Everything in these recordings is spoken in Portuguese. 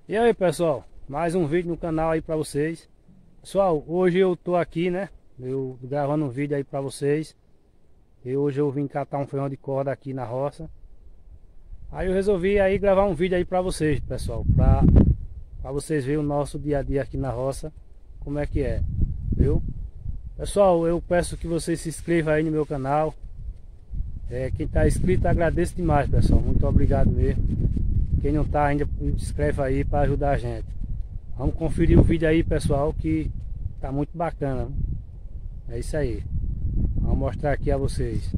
E aí pessoal, mais um vídeo no canal aí pra vocês. Pessoal, hoje eu tô aqui, né? Eu gravando um vídeo aí pra vocês. E hoje eu vim catar um feijão de corda aqui na roça. Aí eu resolvi aí gravar um vídeo aí pra vocês, pessoal, pra vocês verem o nosso dia a dia aqui na roça, como é que é, viu? Pessoal, eu peço que vocês se inscrevam aí no meu canal. Quem tá inscrito agradeço demais, pessoal, muito obrigado mesmo. Quem não tá ainda, se inscreve aí para ajudar a gente. Vamos conferir o vídeo aí, pessoal, que tá muito bacana. É isso aí. Vou mostrar aqui a vocês.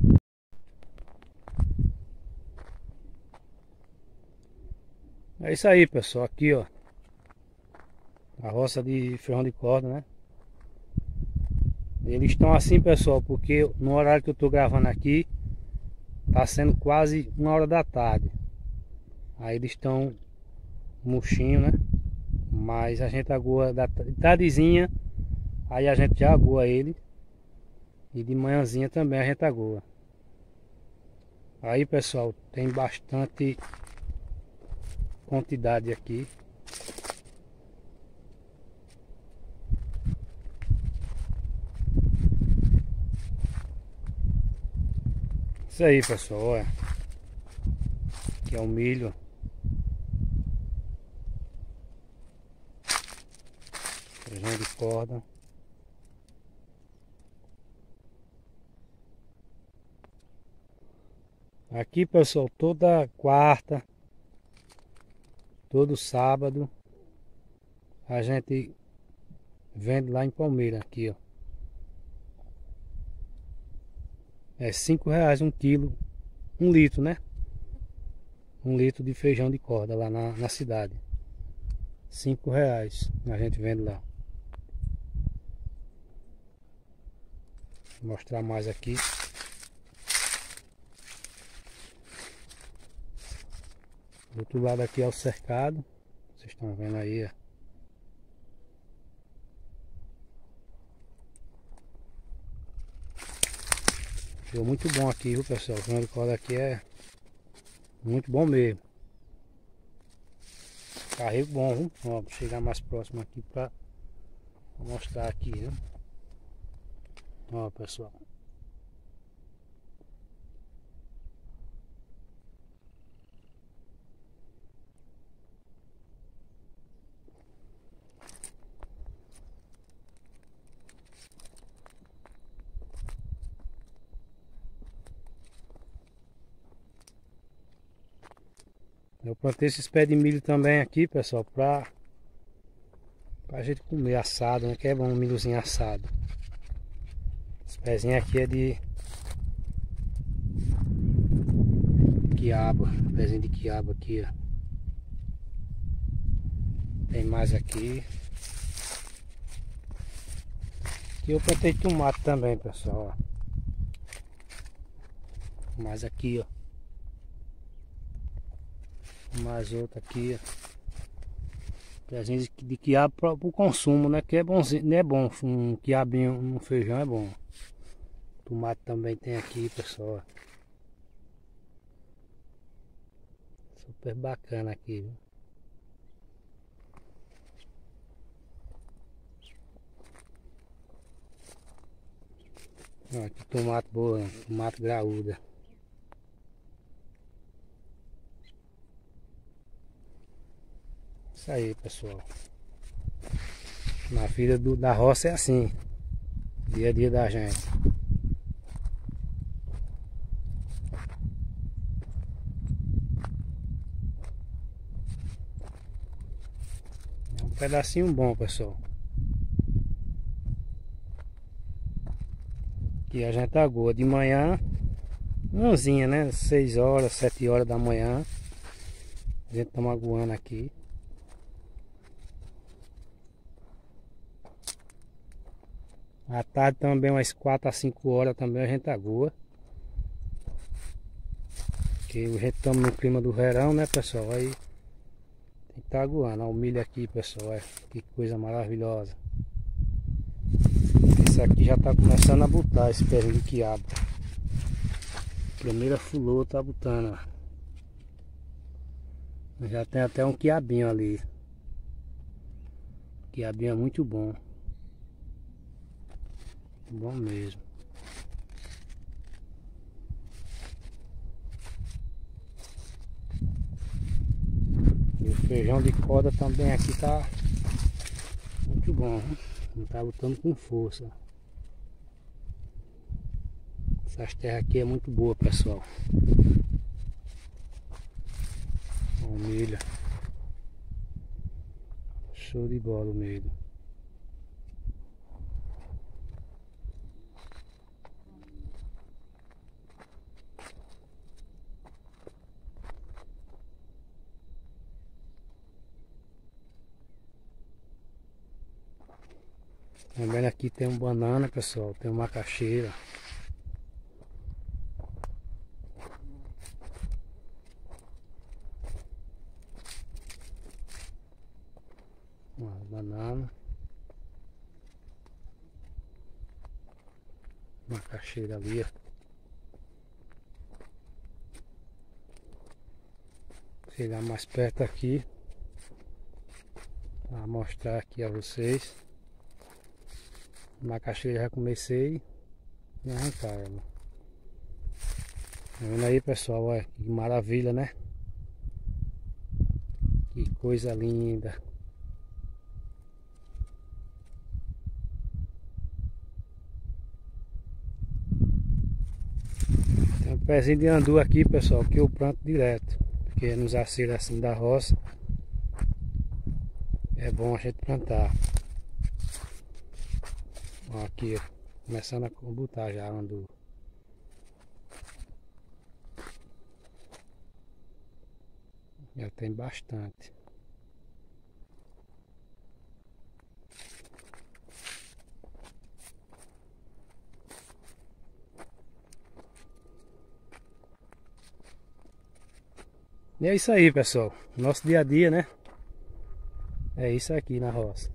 É isso aí, pessoal. Aqui, ó, a roça de feijão de corda, né? Eles estão assim, pessoal, porque no horário que eu tô gravando aqui tá sendo quase 1 hora da tarde. Aí eles estão murchinho, né? Mas a gente agoa da tardezinha. Aí a gente já agoa ele. E de manhãzinha também a gente agoa. Aí, pessoal, tem bastante quantidade aqui. Isso aí, pessoal, olha. Aqui é o milho. Feijão de corda. Aqui, pessoal, toda quarta, todo sábado, a gente vende lá em Palmeira, aqui, ó. É R$ 5 um quilo, 1 litro, né? 1 litro de feijão de corda lá na cidade. R$ 5 a gente vende lá. Vou mostrar mais aqui. Do outro lado aqui é o cercado. Vocês estão vendo aí, ó. Ficou muito bom aqui, viu, pessoal? O feijão de corda aqui é muito bom mesmo. Carrego bom, viu? Ó, vou chegar mais próximo aqui pra mostrar aqui, né? Ó, pessoal. Eu plantei esses pés de milho também aqui, pessoal, pra gente comer assado, né? Que é bom um milhozinho assado. Esse pezinho aqui é de quiabo, pezinho de quiabo aqui, ó. Tem mais aqui. Aqui eu plantei tomate também, pessoal, ó. Mais aqui, ó. Mais outro aqui, ó. Pezinho de quiabo para o consumo, né? Que é bonzinho, né? É bom, um quiabinho no feijão é bom. Tomate também tem aqui, pessoal. Super bacana aqui, viu? Ó, aqui tomate boa, tomate graúda. Isso aí, pessoal. Na vida da roça é assim. Dia a dia da gente. É um pedacinho bom, pessoal. Que a gente agoa de manhã, manhãzinha, né? 6 horas, 7 horas da manhã. A gente tá aguando aqui. À tarde também, umas 4 a 5 horas também a gente agoa. Porque a gente estamos no clima do verão, né, pessoal? Aí tem que estar aguando. Olha o milho aqui, pessoal. Que coisa maravilhosa. Esse aqui já tá começando a botar esse pezinho de quiabo. Primeira fulô tá botando, ó. Já tem até um quiabinho ali. Quiabinho é muito bom. Bom mesmo. E o feijão de corda também aqui tá muito bom. Não tá lutando com força. Essas terras aqui é muito boa, pessoal. O milho. Show de bola o milho. Também aqui tem um banana, pessoal. Tem uma macaxeira. Uma banana. Macaxeira ali, ó. Chegar mais perto aqui para mostrar aqui a vocês. Macaxeira já comecei a arrancar ela. Tá vendo aí, pessoal? Olha que maravilha, né? Que coisa linda. Tem um pezinho de andu aqui, pessoal, que eu planto direto. Porque nos aceiros assim da roça é bom a gente plantar. Ó, aqui, ó, começando a botar já andu. Já tem bastante. E é isso aí, pessoal. Nosso dia a dia, né? É isso aqui na roça.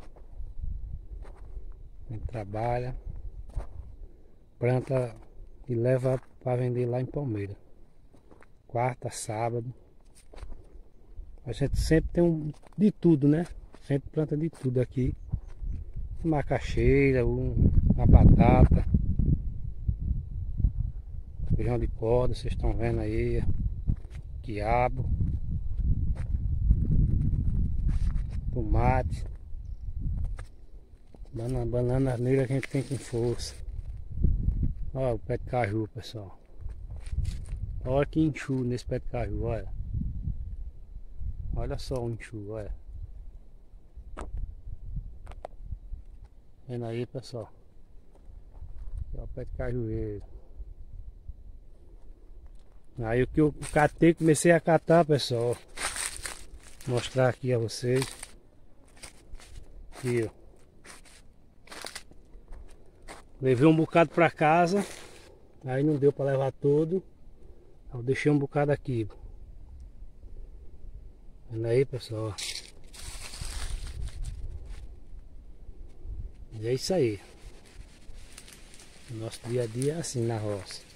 A gente trabalha, planta e leva para vender lá em Palmeira. Quarta, sábado. A gente sempre tem de tudo, né? Sempre planta de tudo aqui. Macaxeira, uma batata, feijão de corda, vocês estão vendo aí. Quiabo, tomate, banana negra que a gente tem com força. Olha o pé de caju, pessoal. Olha que enxu nesse pé de caju, olha. Olha só o enxu, olha. Vendo aí, pessoal. Olha o pé de cajueiro. Aí o que eu catei, comecei a catar, pessoal. Vou mostrar aqui a vocês. Aqui, ó. Levei um bocado pra casa. Aí não deu pra levar todo. Eu deixei um bocado aqui. Vendo aí, pessoal. E é isso aí. Nosso dia a dia é assim na roça.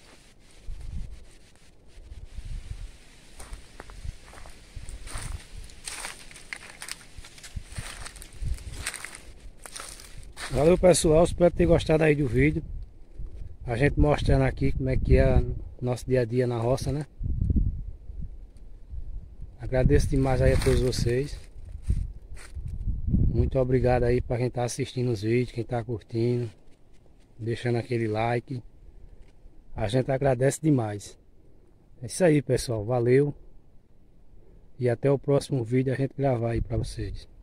Valeu, pessoal, espero ter gostado aí do vídeo. A gente mostrando aqui como é que é nosso dia a dia na roça, né? Agradeço demais aí a todos vocês. Muito obrigado aí para quem está assistindo os vídeos, quem está curtindo, deixando aquele like. A gente agradece demais. É isso aí, pessoal, valeu. E até o próximo vídeo a gente gravar aí para vocês.